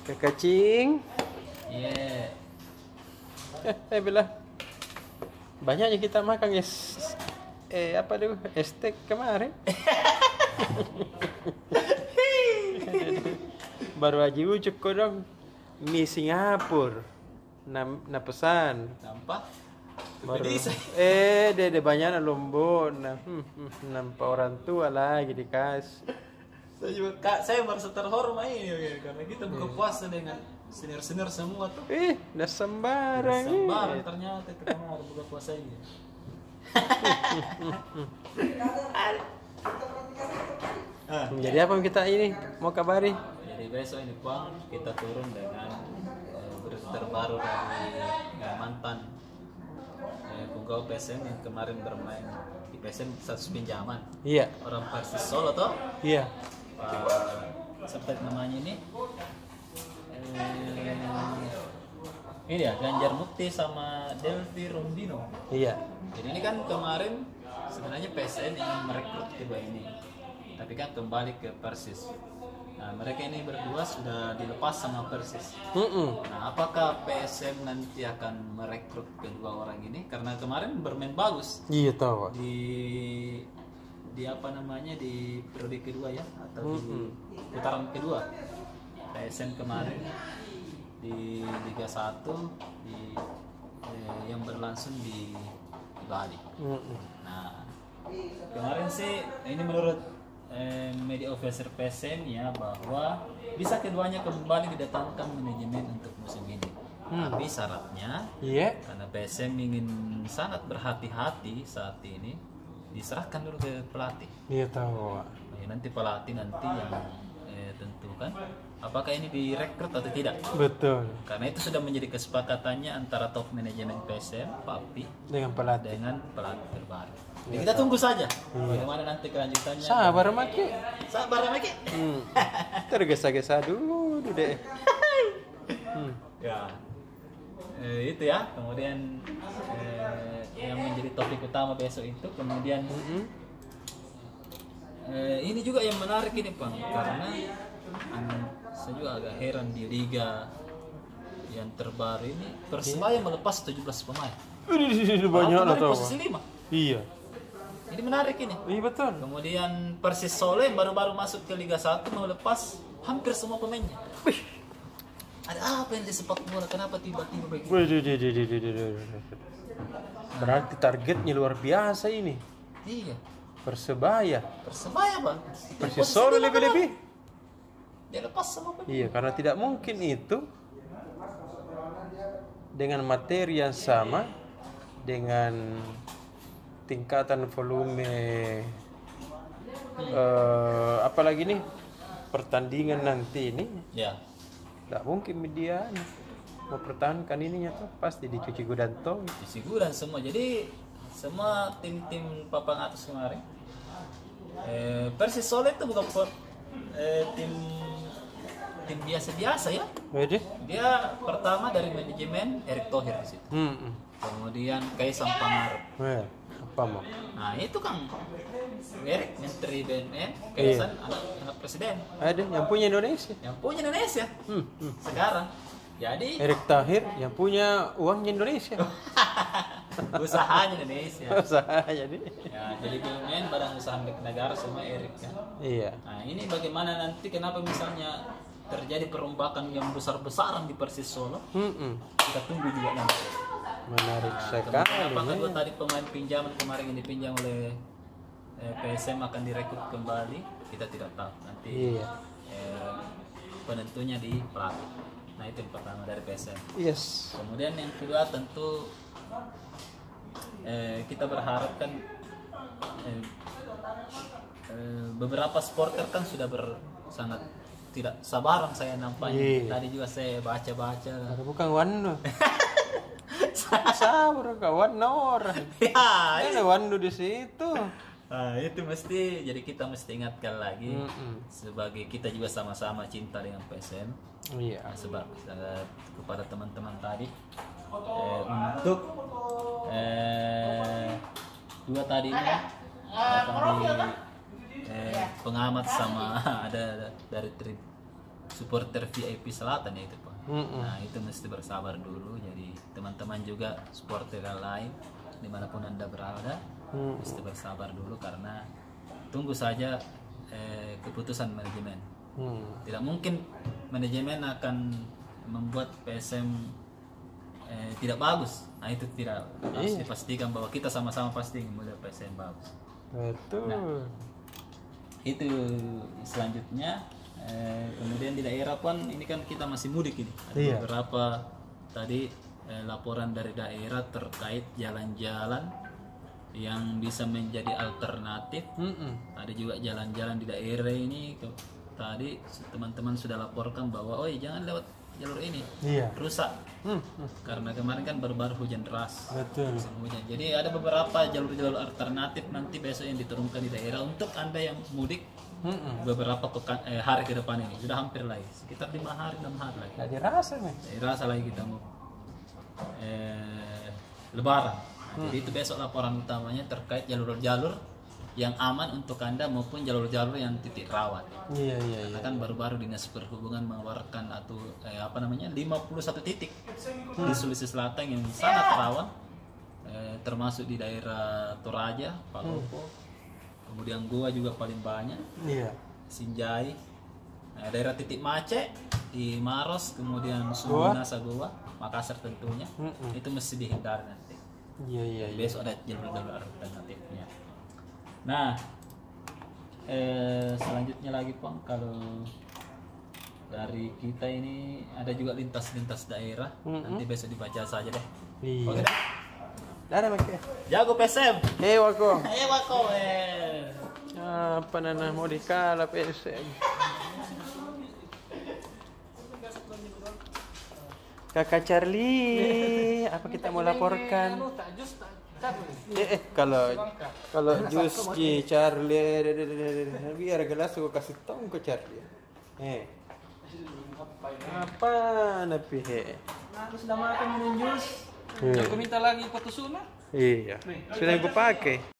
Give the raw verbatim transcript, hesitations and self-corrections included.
Kekacing. Iya. Eh, eh Bella. Banyaknya kita makan es eh apa tuh? Steak kemarin. Baru aja ucuk kok dong. Mie Singapura. Na, na pesan. Nampak? Baru. Bisa. Eh, dede banyak lombok. Nah, hmm, hmm, nampak orang tua lagi dikasih. Saya juga, Kak, saya merasa terhormat ini ya, karena kita buka puasa dengan senior-senior semua tuh. Eh, dah sembarang. Sembarang eh. ternyata kita mau buka puasa ini. Ah, Jadi apa kita ini mau kabari? jadi besok ini Bang kita turun dengan eh, berita terbaru dari eh, mantan eh, punggawa P S M yang kemarin bermain di P S M status pinjaman Iya, orang Persis Solo toh. iya. Pak seperti namanya ini eh, ini ya Ganjar Mukti sama Delvi Rondino. Iya. Jadi ini kan kemarin sebenarnya P S M ingin merekrut kedua ini, tapi kan kembali ke Persis. Nah mereka ini berdua sudah dilepas sama Persis. Mm-mm. Nah apakah P S M nanti akan merekrut kedua orang ini? Karena kemarin bermain bagus Iya tahu. di di apa namanya di periode kedua ya atau di putaran kedua. P S M kemarin di Liga satu di eh, yang berlangsung di, di Bali. Mm-mm. Nah, kemarin sih ini menurut eh, media officer P S M ya bahwa bisa keduanya kembali didatangkan manajemen untuk musim ini. Hmm. Tapi syaratnya Iya. karena P S M ingin sangat berhati-hati saat ini diserahkan dulu ke pelatih. Iya tahu. Ya, nanti pelatih nanti yang eh, tentukan apakah ini direkrut atau tidak. Betul. Karena itu sudah menjadi kesepakatannya antara top manajemen P S M, Papi, Dengan pelatih. dengan pelatih terbaru. Jadi Iya, kita tahu. tunggu saja bagaimana nanti kelanjutannya. Sabar maki. Sabar Maki. Hmm. Tergesa-gesa dulu deh. Hmm. Ya. Eh, itu ya. Kemudian eh, yang menjadi topik utama besok itu kemudian Mm-mm. eh, ini juga yang menarik ini Bang karena hmm, saya juga agak heran di liga yang terbaru ini Persebaya melepas tujuh belas pemain. Ini banyak lah Kemarin tahu. posisi lima. Iya. Ini menarik ini. Iya betul. Kemudian Persis Solo yang baru-baru masuk ke Liga satu melepas hampir semua pemainnya. Wih. Ada apa yang di sepak bola? Kenapa tiba-tiba begitu? Wih, di, di, di, di, di, di, di. Berarti targetnya luar biasa ini. Iya. Persebaya. Persebaya Bang. Persis Posisi Solo lima lebih-lebih. kenapa? Dia lepas sama pemain. Iya, karena tidak mungkin itu dengan materi yang sama, dengan tingkatan volume, eh, apalagi nih pertandingan nanti ini, Ya. tidak mungkin media mau pertahankan ininya tuh pasti dicuci gudanto. Isi dan semua. Jadi semua tim-tim papan atas kemarin. Eh, Persis Solo itu bukan per- eh, tim tim biasa-biasa ya. Wede? Dia pertama dari manajemen Erick Thohir di situ. Hmm. hmm. Kemudian Kaisang Pangarep. Well, apa mau? Nah itu kan Erick Menteri B N N, Kaisang anak, anak presiden Ada yang punya Indonesia. yang punya Indonesia Hmm. hmm. sekarang. Jadi Erick Thohir yang punya uangnya Indonesia. usahanya Indonesia. Usaha jadi. Ya, jadi B U M N badan usaha milik negara semua Erick kan. Iya. Nah ini bagaimana nanti kenapa misalnya terjadi perombakan yang besar-besaran di Persis Solo? Hmm. hmm. Kita tunggu juga nanti. Menarik Nah, sekali. kemudian apakah nih. dua tadi pemain pinjaman kemarin yang dipinjam oleh eh, P S M akan direkrut kembali? Kita tidak tahu. Nanti Iya. eh, penentunya di pelatih. Nah itu yang pertama dari P S M. Yes. Kemudian yang kedua tentu eh, kita berharap kan eh, eh, beberapa supporter kan sudah ber sangat tidak sabaran saya nampaknya. Iya. Tadi juga saya baca-baca. Ada bukan Wando. Sabar kawan orang. Ya, Ada Wando di situ. nah, itu mesti jadi kita mesti ingatkan lagi Mm-mm. sebagai kita juga sama-sama cinta dengan P S M. Iya. Nah, sebab eh, kepada teman-teman tadi eh, untuk eh, dua tadi ini akan di eh, pengamat sama ada dari tri, supporter V I P Selatan ya itu Pak. Mm-mm. Nah itu mesti bersabar dulu. Jadi teman-teman juga supporter yang lain dimanapun anda berada Mm-mm. mesti bersabar dulu karena tunggu saja eh, keputusan manajemen. Hmm. Tidak mungkin manajemen akan membuat P S M eh, tidak bagus. Nah itu tidak harus Iya. dipastikan bahwa kita sama-sama pasti ingin melihat P S M bagus. Betul. Nah. Itu selanjutnya eh, kemudian di daerah pun ini kan kita masih mudik ini. Ada Iya. beberapa tadi eh, laporan dari daerah terkait jalan-jalan yang bisa menjadi alternatif. Mm-mm. Ada juga jalan-jalan di daerah ini ke- tadi teman-teman sudah laporkan bahwa oh jangan lewat jalur ini Iya. rusak Hmm. hmm. karena kemarin kan baru-baru hujan deras. Betul. Musim hujan. Jadi ada beberapa jalur-jalur alternatif nanti besok yang diturunkan di daerah untuk anda yang mudik Mm-mm. beberapa pekan eh, hari ke depan ini sudah hampir lagi sekitar lima hari enam hari lagi. Nggak dirasa nih. Saya rasa lagi kita mau eh, lebaran. Nah, Jadi itu besok laporan utamanya terkait jalur-jalur yang aman untuk anda maupun jalur-jalur yang titik rawan. Iya iya iya. Karena kan baru-baru dinas perhubungan mengeluarkan atau eh, apa namanya lima puluh satu titik di Sulawesi Selatan yang sangat rawan, eh, termasuk di daerah Toraja, Palopo, kemudian Goa juga paling banyak, Iya. Sinjai, nah, daerah titik macet di Maros, kemudian Sumuna, Goa, Makassar tentunya, Mm-mm. itu mesti dihindari nanti. Iya iya iya. Besok ada jalur-jalur alternatifnya. Nah, eh, selanjutnya lagi Pong, kalau dari kita ini ada juga lintas-lintas daerah. Mm-mm. Nanti besok dibaca saja deh. Iya. Oke deh. Dari make. Jago P S M. Hei wako. Ayo Wako. Eh. Apa nana mau dikalah P S M? Kakak Charlie, apa kita mau laporkan? Eh, eh kalau kalau jus Ci Charlie, biar gelas gua kasih tong ke Charlie. Eh, apa napi he? Aku sudah makan minum jus. Hmm. Aku minta lagi foto sunah. Iya, sudah gua pakai.